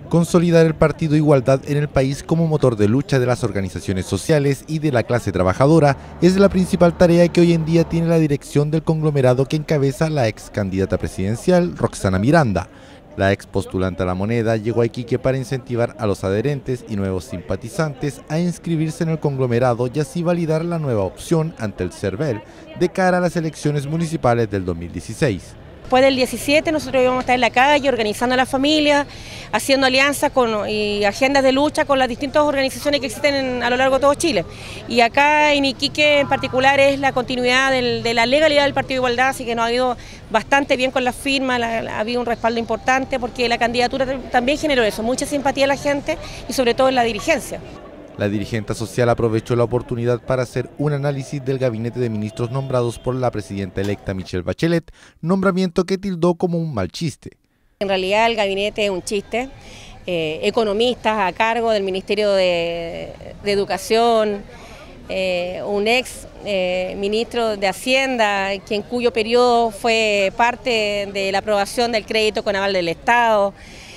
Consolidar el Partido Igualdad en el país como motor de lucha de las organizaciones sociales y de la clase trabajadora es la principal tarea que hoy en día tiene la dirección del conglomerado que encabeza la ex candidata presidencial Roxana Miranda. La ex postulante a la Moneda llegó a Iquique para incentivar a los adherentes y nuevos simpatizantes a inscribirse en el conglomerado y así validar la nueva opción ante el CERVEL de cara a las elecciones municipales del 2016. Después del 17 nosotros íbamos a estar en la calle organizando a la familia, haciendo alianzas y agendas de lucha con las distintas organizaciones que existen a lo largo de todo Chile. Y acá en Iquique en particular es la continuidad de la legalidad del Partido de Igualdad, así que nos ha ido bastante bien con las firmas, ha habido un respaldo importante porque la candidatura también generó eso, mucha simpatía de la gente y sobre todo en la dirigencia. La dirigente social aprovechó la oportunidad para hacer un análisis del gabinete de ministros nombrados por la presidenta electa Michelle Bachelet, nombramiento que tildó como un mal chiste. En realidad el gabinete es un chiste, economistas a cargo del Ministerio de Educación, un ex ministro de Hacienda, cuyo periodo fue parte de la aprobación del crédito con aval del Estado.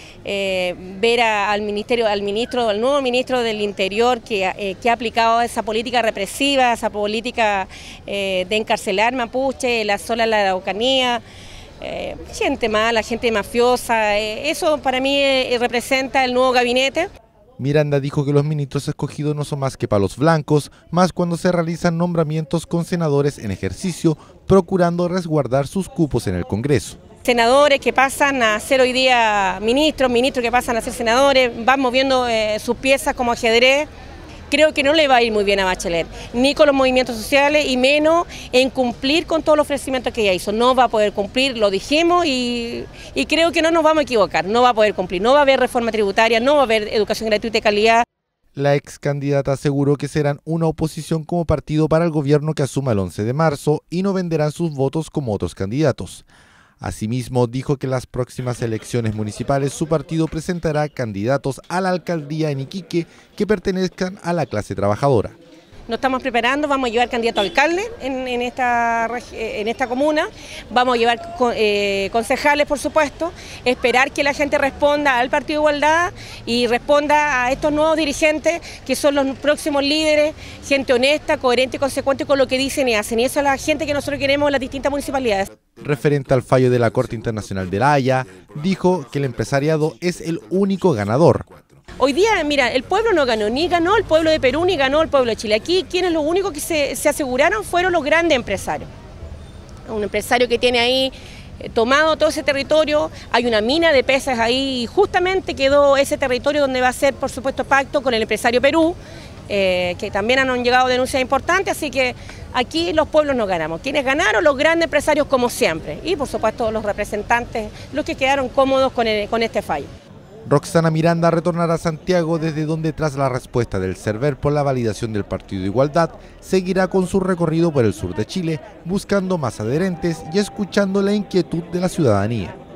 Ver al nuevo ministro del Interior que ha aplicado esa política represiva, esa política de encarcelar mapuche, la sola la Araucanía, gente mala, gente mafiosa, eso para mí representa el nuevo gabinete. Miranda dijo que los ministros escogidos no son más que palos blancos, más cuando se realizan nombramientos con senadores en ejercicio, procurando resguardar sus cupos en el Congreso. Senadores que pasan a ser hoy día ministros que pasan a ser senadores, van moviendo sus piezas como ajedrez. Creo que no le va a ir muy bien a Bachelet, ni con los movimientos sociales y menos en cumplir con todos los ofrecimientos que ella hizo. No va a poder cumplir, lo dijimos y creo que no nos vamos a equivocar, no va a poder cumplir, no va a haber reforma tributaria, no va a haber educación gratuita de calidad. La ex candidata aseguró que serán una oposición como partido para el gobierno que asuma el 11 de marzo y no venderán sus votos como otros candidatos. Asimismo, dijo que en las próximas elecciones municipales su partido presentará candidatos a la alcaldía en Iquique que pertenezcan a la clase trabajadora. Nos estamos preparando, vamos a llevar candidato a alcalde en esta comuna, vamos a llevar concejales, por supuesto, esperar que la gente responda al Partido de Igualdad y responda a estos nuevos dirigentes que son los próximos líderes, gente honesta, coherente y consecuente con lo que dicen y hacen. Y eso es la gente que nosotros queremos en las distintas municipalidades. Referente al fallo de la Corte Internacional de La Haya, dijo que el empresariado es el único ganador. Hoy día, mira, el pueblo no ganó, ni ganó el pueblo de Perú, ni ganó el pueblo de Chile. Aquí quienes lo único que se aseguraron fueron los grandes empresarios. Un empresario que tiene ahí tomado todo ese territorio, hay una mina de peces ahí y justamente quedó ese territorio donde va a ser, por supuesto, pacto con el empresario Perú, que también han llegado denuncias importantes, así que aquí los pueblos no ganamos. Quienes ganaron, los grandes empresarios como siempre, y por supuesto los representantes, los que quedaron cómodos con este fallo. Roxana Miranda retornará a Santiago, desde donde tras la respuesta del CERVEL por la validación del Partido de Igualdad, seguirá con su recorrido por el sur de Chile, buscando más adherentes y escuchando la inquietud de la ciudadanía.